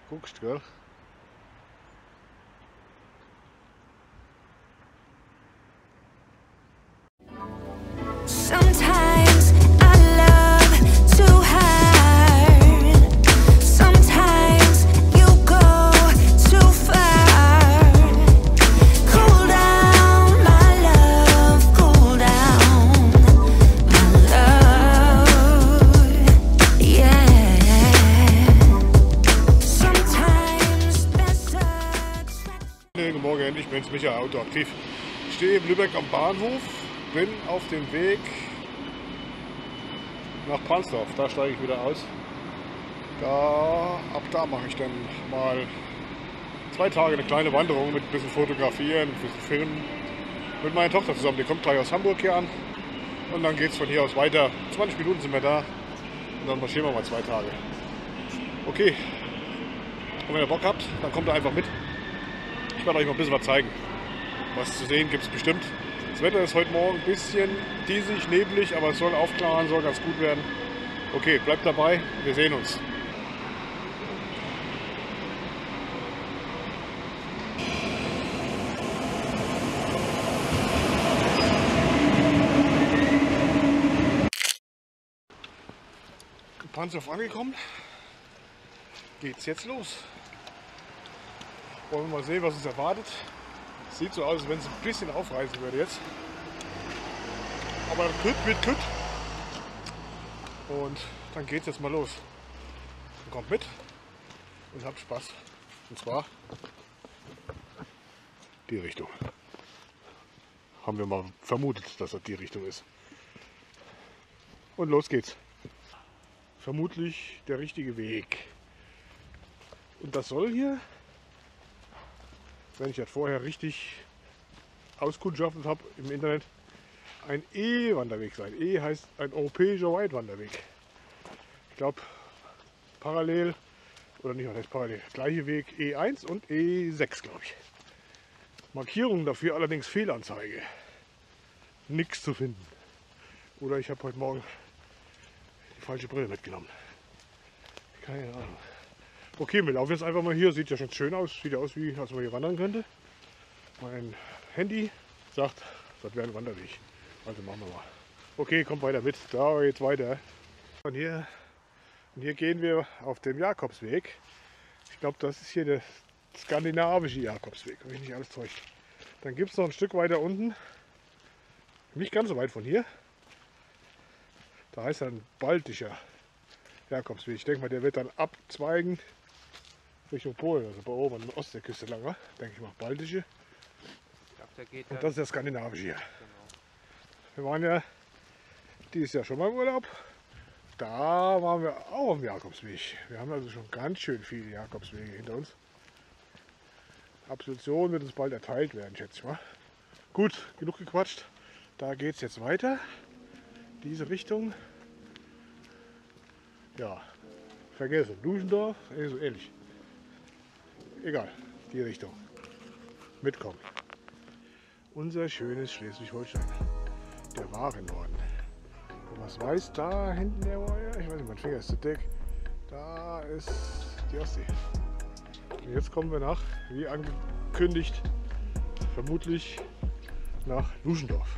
Guckst, gell? Sometimes I love too hard. Sometimes you go too far. Cool down, my love, cool down, my love. Yeah. Sometimes there's such. Guten Morgen, ich bin's, Michael, Autoaktiv. Ich stehe in Lübeck am Bahnhof, bin auf dem Weg nach Pansdorf. Da steige ich wieder aus. Ab da mache ich dann mal 2 Tage eine kleine Wanderung mit ein bisschen Fotografieren, ein bisschen Filmen. Mit meiner Tochter zusammen, die kommt gleich aus Hamburg hier an. Und dann geht es von hier aus weiter. 20 Minuten sind wir da und dann marschieren wir mal 2 Tage. Okay, und wenn ihr Bock habt, dann kommt ihr einfach mit. Ich werde euch mal ein bisschen was zeigen. Was zu sehen gibt es bestimmt. Das Wetter ist heute Morgen ein bisschen diesig, neblig, aber es soll aufklaren, soll ganz gut werden. Okay, bleibt dabei, wir sehen uns. In Pansdorf angekommen, geht's jetzt los. Wollen wir mal sehen, was uns erwartet. Sieht so aus, als wenn es ein bisschen aufreißen würde jetzt. Aber gut wird gut. Und dann geht es jetzt mal los. Dann kommt mit und habt Spaß. Und zwar die Richtung. Haben wir mal vermutet, dass das die Richtung ist. Und los geht's. Vermutlich der richtige Weg. Und das soll hier, wenn ich das vorher richtig auskundschaftet habe im Internet, ein E-Wanderweg sein. E heißt ein europäischer Weitwanderweg. Ich glaube parallel, oder nicht, was heißt parallel, gleiche Weg E1 und E6, glaube ich. Markierungen dafür allerdings Fehlanzeige. Nichts zu finden. Oder ich habe heute Morgen die falsche Brille mitgenommen. Keine Ahnung. Okay, wir laufen jetzt einfach mal hier. Sieht ja schon schön aus. Sieht ja aus, wie als man hier wandern könnte. Mein Handy sagt, das wäre ein Wanderweg. Also machen wir mal. Okay, kommt weiter mit. Da geht's weiter. Und hier gehen wir auf dem Jakobsweg. Ich glaube, das ist hier der skandinavische Jakobsweg, wenn mich nicht alles täuscht. Dann gibt es noch ein Stück weiter unten, nicht ganz so weit von hier. Da heißt dann baltischer Jakobsweg. Ich denke mal, der wird dann abzweigen Richtung Polen, also bei oben an der Ostseeküste lang, denke ich mal, baltische. Und das ist der skandinavische hier. Wir waren ja dieses Jahr schon mal im Urlaub. Da waren wir auch am Jakobsweg. Wir haben also schon ganz schön viele Jakobswege hinter uns. Absolution wird uns bald erteilt werden, schätze ich mal. Gut, genug gequatscht. Da geht es jetzt weiter. Diese Richtung. Ja, vergessen. Duschendorf, so ähnlich. Egal, die Richtung. Mitkommen. Unser schönes Schleswig-Holstein. Der wahre Norden. Und was weiß da hinten der war? Ich weiß nicht, mein Finger ist zu dick. Da ist die Ostsee. Und jetzt kommen wir nach, wie angekündigt, vermutlich nach Duschendorf.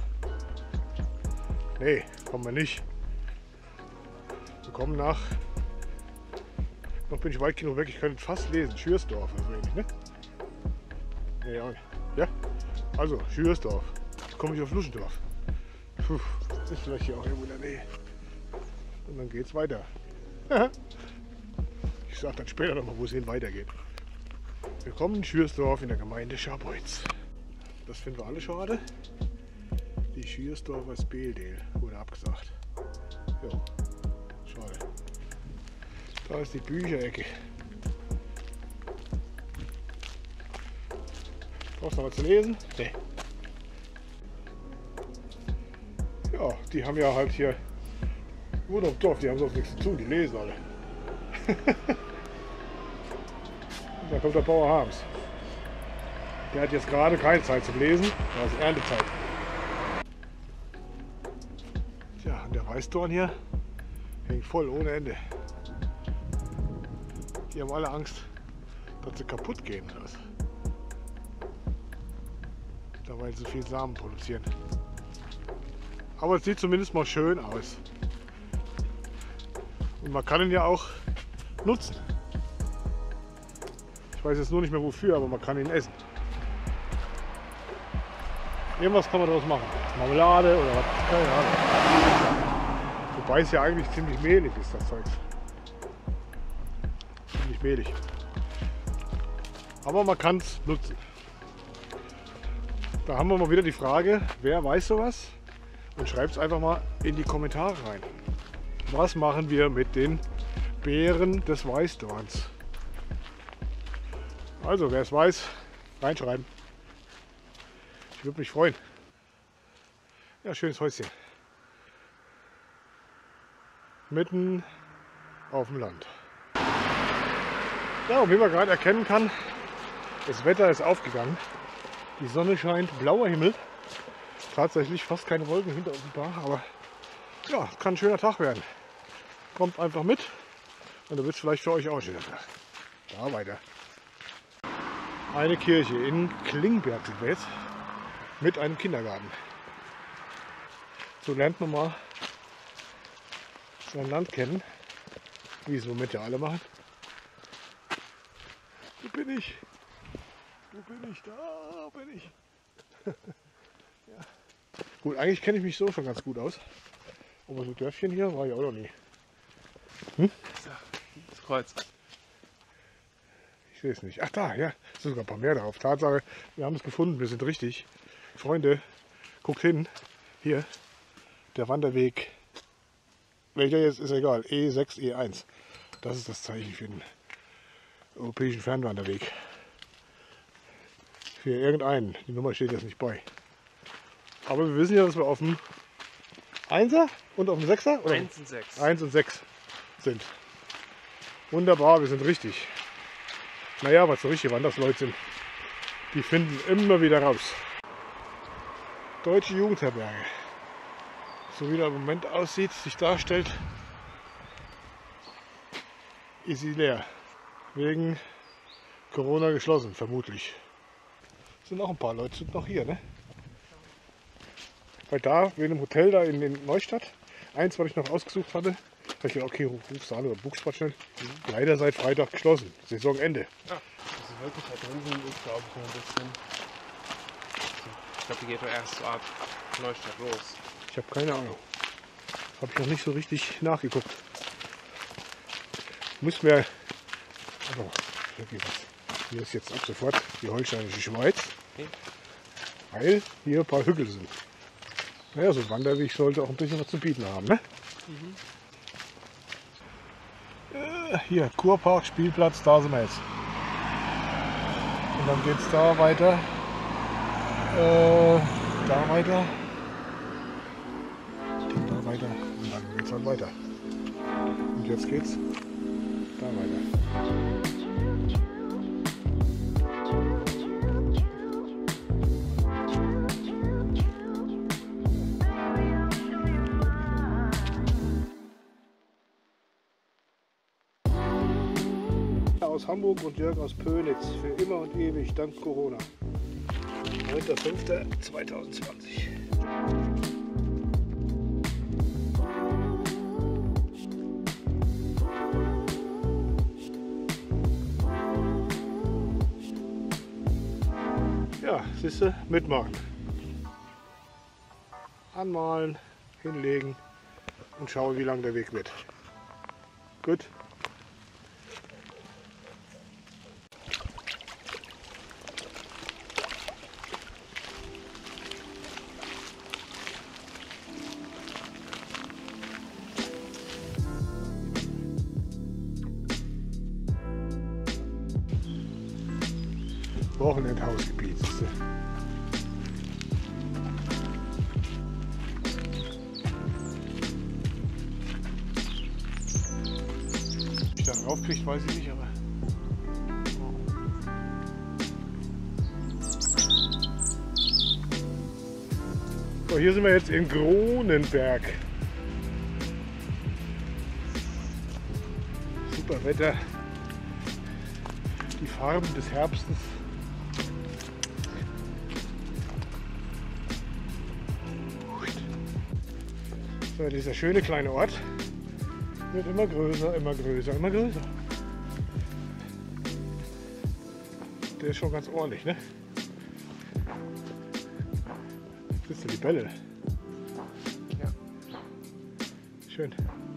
Nee, kommen wir nicht. Wir kommen nach, noch bin ich weit genug weg, ich könnte fast lesen, Schürsdorf oder so ähnlich, ne? Nee, auch nicht. Ja, also Schürsdorf. Jetzt komme ich auf Duschendorf. Puh, ist vielleicht hier auch irgendwo in der Nähe. Und dann geht's weiter. Ich sag dann später nochmal, wo es hin weitergeht. Wir kommen in Schürsdorf in der Gemeinde Scharbeutz. Das finden wir alle schade. Die Schürsdorfer Speldel wurde abgesagt. Jo, schade. Da ist die Bücherecke. Brauchst du noch was zu lesen? Nee. Ja, die haben ja halt hier Wohnen auf Dorf, die haben sonst nichts zu tun, die lesen alle. Und da kommt der Bauer Harms. Der hat jetzt gerade keine Zeit zum Lesen, da ist Erntezeit. Tja, und der Weißdorn hier hängt voll ohne Ende. Die haben alle Angst, dass sie kaputt gehen. Da weil sie viel Samen produzieren. Aber es sieht zumindest mal schön aus. Und man kann ihn ja auch nutzen. Ich weiß jetzt nur nicht mehr wofür, aber man kann ihn essen. Irgendwas kann man daraus machen. Marmelade oder was? Keine Ahnung. Wobei es ja eigentlich ziemlich mehlig ist, das Zeug. Ziemlich mehlig. Aber man kann es nutzen. Da haben wir mal wieder die Frage, wer weiß sowas? Und schreibt es einfach mal in die Kommentare rein. Was machen wir mit den Beeren des Weißdorns? Also, wer es weiß, reinschreiben. Ich würde mich freuen. Ja, schönes Häuschen. Mitten auf dem Land. Ja, und wie man gerade erkennen kann, das Wetter ist aufgegangen. Die Sonne scheint, blauer Himmel. Tatsächlich fast keine Wolken hinter uns ein paar, aber ja, kann ein schöner Tag werden. Kommt einfach mit und dann wird es vielleicht für euch auch ein schöner Tag. Da weiter. Eine Kirche in Klingberg sind wir jetzt mit einem Kindergarten. So lernt man mal sein Land kennen, wie es im Moment ja alle machen. Wo bin ich? Wo bin ich? Da bin ich. Ja. Gut, eigentlich kenne ich mich so schon ganz gut aus. Aber so Dörfchen hier war ich auch noch nie. Das Kreuz. Ich sehe es nicht. Ach da, ja, es sind sogar ein paar mehr drauf. Tatsache, wir haben es gefunden, wir sind richtig. Freunde, guckt hin. Hier, der Wanderweg. Welcher jetzt ist egal. E6, E1. Das ist das Zeichen für den europäischen Fernwanderweg. Für irgendeinen. Die Nummer steht jetzt nicht bei. Aber wir wissen ja, dass wir auf dem 1er und auf dem 6er? Oder 1 und 6. 1 und 6 sind. Wunderbar, wir sind richtig. Naja, was so richtige Wandersleute sind, die finden immer wieder raus. Deutsche Jugendherberge. So wie der im Moment aussieht, sich darstellt, ist sie leer. Wegen Corona geschlossen, vermutlich. Sind auch ein paar Leute, sind noch hier, ne? Weil da, in dem Hotel da in Neustadt, eins, was ich noch ausgesucht hatte, da ich gedacht, okay, rufst du an oder buchst mal schnell. Leider seit Freitag geschlossen. Saisonende. Ja, das ist wirklich da drüben, ist glaube ich noch ein bisschen. Ich glaube, die geht doch erst ab Neustadt los. Ich habe keine Ahnung. Habe ich noch nicht so richtig nachgeguckt. Muss mir. Also, hier ist jetzt ab sofort die holsteinische Schweiz. Okay. Weil hier ein paar Hügel sind. Naja, so ein Wanderweg sollte auch ein bisschen was zu bieten haben, ne? Hier, Kurpark, Spielplatz, da sind wir jetzt. Und dann geht es da weiter. Da weiter. Da weiter. Und dann geht es halt weiter. Und jetzt geht's da weiter. Aus Hamburg und Jörg aus Pönitz. Für immer und ewig, dank Corona. 9.5.2020. Ja, siehst du, mitmachen. Anmalen, hinlegen und schauen, wie lang der Weg wird. Gut. Wochenendhausgebiet. Wie ich da drauf kriegt, weiß ich nicht, aber. So, hier sind wir jetzt in Kronenberg. Super Wetter. die Farben des Herbstes. So, dieser schöne kleine Ort wird immer größer, immer größer, immer größer. Der ist schon ganz ordentlich, ne? Das ist die Libelle. Ja. Schön.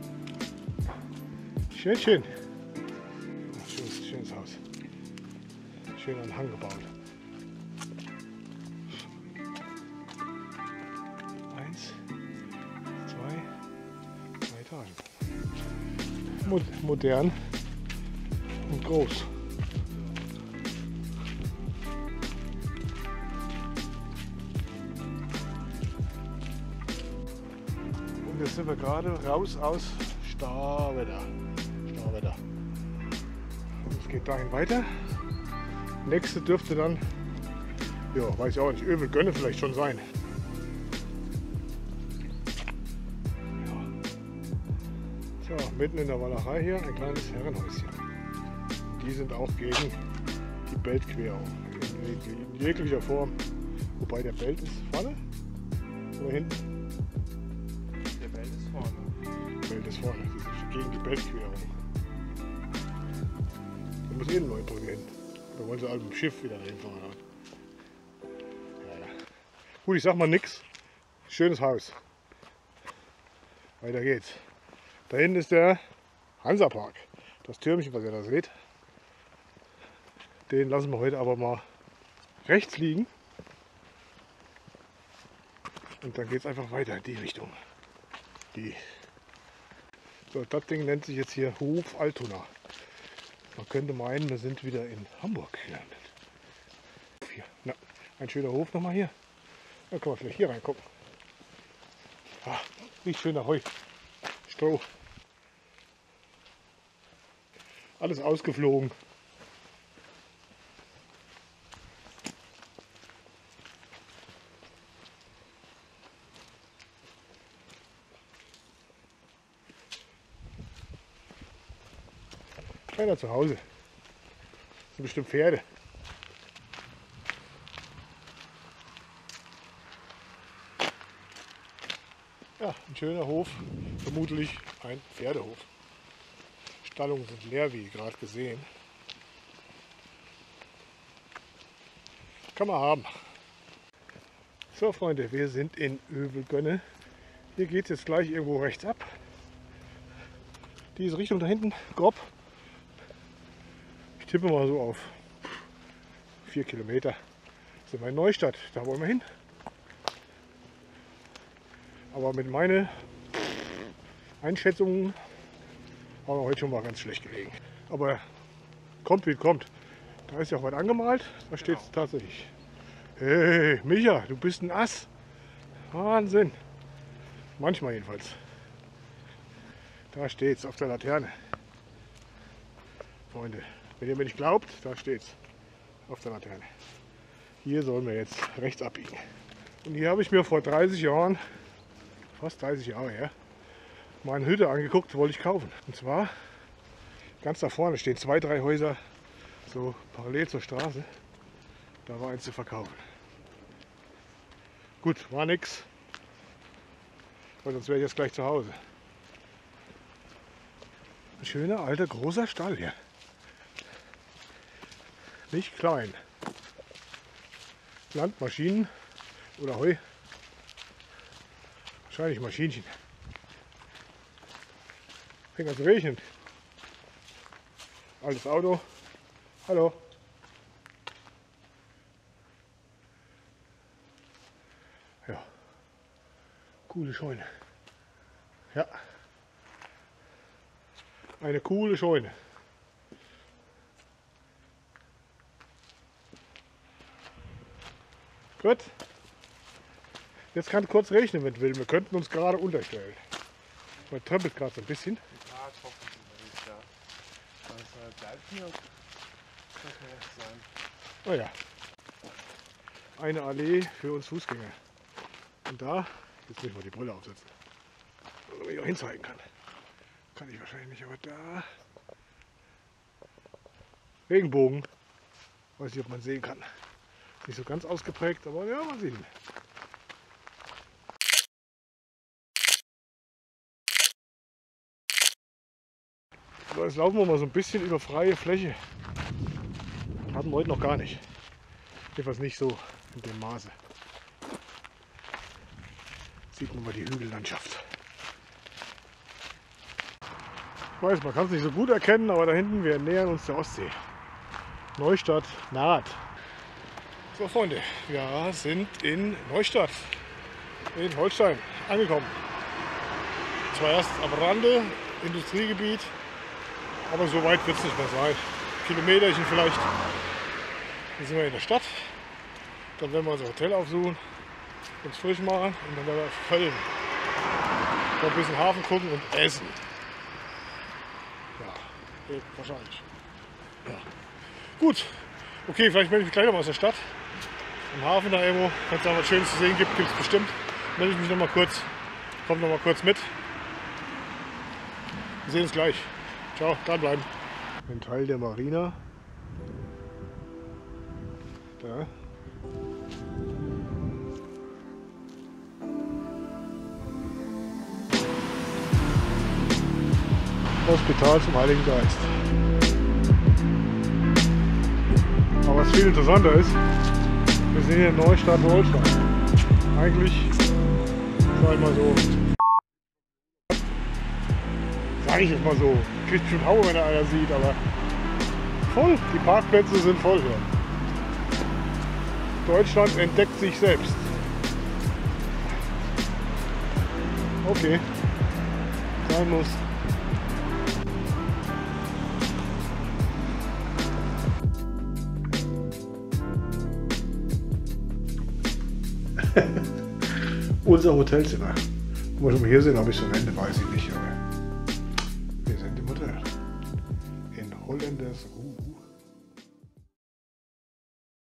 Schön, schön. Ach, schönes Haus. Schön an den Hang gebaut. 1, 2, 3 Etagen. Modern und groß. Und jetzt sind wir gerade raus aus Starwetter. Es geht dahin weiter. Nächste dürfte dann, ja, weiß ich auch nicht, Övelgönne vielleicht schon sein. Ja. So, mitten in der Walachei hier ein kleines Herrenhäuschen. Und die sind auch gegen die Beltquerung in jeglicher Form. Wobei der Belt ist vorne oder hinten? Der Belt ist vorne. Der Belt ist vorne, die sind gegen die Beltquerung. Da muss eh eine neue Brücke hin. Da wollen sie alle mit dem Schiff wieder hinfahren. Ja. Gut, ich sag mal nix. Schönes Haus. Weiter geht's. Da hinten ist der Hansapark. Das Türmchen, was ihr da seht. Den lassen wir heute aber mal rechts liegen. Und dann geht's einfach weiter in die Richtung. So, das Ding nennt sich jetzt hier Hof Altona. Man könnte meinen, wir sind wieder in Hamburg gelandet. Hier. Na, ein schöner Hof nochmal hier. Da kann man vielleicht hier reingucken. Ah, riecht schön nach Heu. Stroh. Alles ausgeflogen. Keiner zu Hause. Das sind bestimmt Pferde. Ja, ein schöner Hof, vermutlich ein Pferdehof. Stallungen sind leer, wie gerade gesehen. Kann man haben. So Freunde, wir sind in Övelgönne. Hier geht es jetzt gleich irgendwo rechts ab. Diese Richtung da hinten, grob. Ich tippe mal so auf 4 Kilometer. Sind wir in Neustadt, da wollen wir hin. Aber mit meinen Einschätzungen haben wir heute schon mal ganz schlecht gelegen. Aber kommt wie kommt. Da ist ja auch was angemalt, da steht es tatsächlich. Hey Micha, du bist ein Ass. Wahnsinn. Manchmal jedenfalls. Da steht es auf der Laterne. Freunde, wenn ihr mir nicht glaubt, da steht es auf der Laterne. Hier sollen wir jetzt rechts abbiegen. Und hier habe ich mir vor 30 Jahren, fast 30 Jahre her, mal eine Hütte angeguckt, wollte ich kaufen. Und zwar ganz da vorne stehen 2, 3 Häuser so parallel zur Straße. Da war eins zu verkaufen. Gut, war nix. Weil sonst wäre ich jetzt gleich zu Hause. Ein schöner, alter, großer Stall hier. Nicht klein. Landmaschinen oder Heu. Wahrscheinlich Maschinchen. Fängt an zu regnen. Altes Auto. Hallo. Ja. Coole Scheune. Ja. Eine coole Scheune. Gut. Jetzt kann es kurz regnen, wenn es will. Wir könnten uns gerade unterstellen. Man trampelt gerade so ein bisschen. Ja, trocken sind wir nicht da. Das bleibt hier. Das kann rechts sein. Oh ja. Eine Allee für uns Fußgänger. Und da, jetzt müssen wir die Brille aufsetzen, damit ich auch hinzeigen kann. Kann ich wahrscheinlich nicht, aber da. Regenbogen. Weiß nicht, ob man sehen kann. Nicht so ganz ausgeprägt, aber ja, man sieht ihn. So, jetzt laufen wir mal so ein bisschen über freie Fläche. Hatten wir heute noch gar nicht. Jedenfalls nicht so in dem Maße. Sieht man mal die Hügellandschaft. Ich weiß, man kann es nicht so gut erkennen, aber da hinten, wir nähern uns der Ostsee. Neustadt naht. So Freunde, wir sind in Neustadt, in Holstein, angekommen. Zwar erst am Rande, Industriegebiet, aber so weit wird es nicht mehr sein. Kilometerchen vielleicht. Dann sind wir in der Stadt. Dann werden wir unser Hotel aufsuchen, uns frisch machen und dann werden wir Köln. Noch ein bisschen Hafen gucken und essen. Ja, wahrscheinlich. Ja. Gut. Okay, vielleicht melde ich mich gleich noch mal aus der Stadt. Im Hafen da irgendwo, wenn es da was Schönes zu sehen gibt, gibt es bestimmt. Melde ich mich noch mal kurz. Kommt noch mal kurz mit. Wir sehen uns gleich. Ciao, dranbleiben. Ein Teil der Marina. Da. Hospital zum Heiligen Geist. Aber was viel interessanter ist, wir sind hier in Neustadt Holstein. Eigentlich, sag ich mal so, sage ich jetzt mal so, kriegt schon Haue, wenn er einer sieht, aber voll, die Parkplätze sind voll hier. Deutschland entdeckt sich selbst. Okay, sein muss. Unser Hotelzimmer. Wo wir schon hier sind, ob ich so nenne, weiß ich nicht. Aber wir sind im Hotel. In Holländers Ruhe.